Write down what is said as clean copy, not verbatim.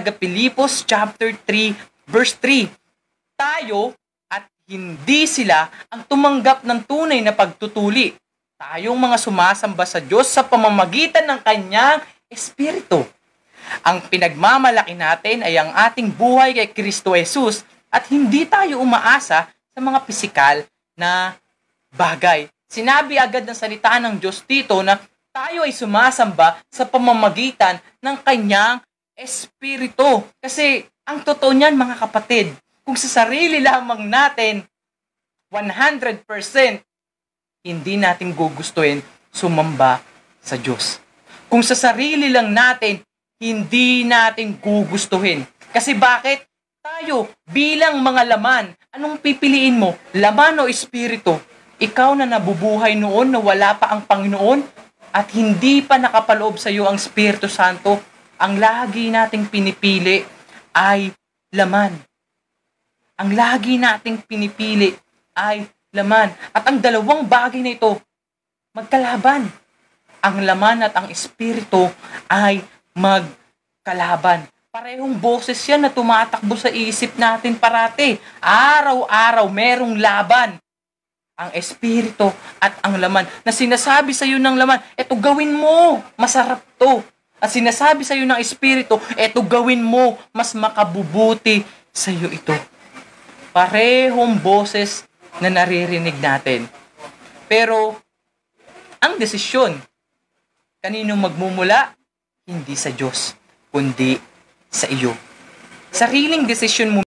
taga-Pilipos chapter 3 verse 3. Tayo at hindi sila ang tumanggap ng tunay na pagtutuli. Tayong mga sumasamba sa Diyos sa pamamagitan ng Kanyang Espiritu. Ang pinagmamalaki natin ay ang ating buhay kay Kristo Jesus at hindi tayo umaasa sa mga pisikal na bagay. Sinabi agad ng salita ng Diyos dito na tayo ay sumasamba sa pamamagitan ng Kanyang Espiritu. Kasi ang totoo niyan mga kapatid, kung sa sarili lamang natin 100%, hindi natin gugustuhin sumamba sa Diyos. Kung sa sarili lang natin, hindi natin gugustuhin. Kasi bakit? Tayo, bilang mga laman, anong pipiliin mo? Laman o espiritu? Ikaw na nabubuhay noon na wala pa ang Panginoon at hindi pa nakapaloob sa iyo ang Espiritu Santo, ang lagi nating pinipili ay laman. Ang lagi nating pinipili ay laman. At ang dalawang bagay na ito, magkalaban. Ang laman at ang espiritu ay magkalaban. Parehong boses yan na tumatakbo sa isip natin parati. Araw-araw merong laban. Ang espiritu at ang laman. Na sinasabi sa iyo ng laman, eto gawin mo, masarap to. At sinasabi sa iyo ng espiritu, eto gawin mo, mas makabubuti sa iyo ito. Parehong boses na naririnig natin. Pero, ang desisyon, kanino magmumula? Hindi sa Diyos, kundi sa iyo. Sariling desisyon mo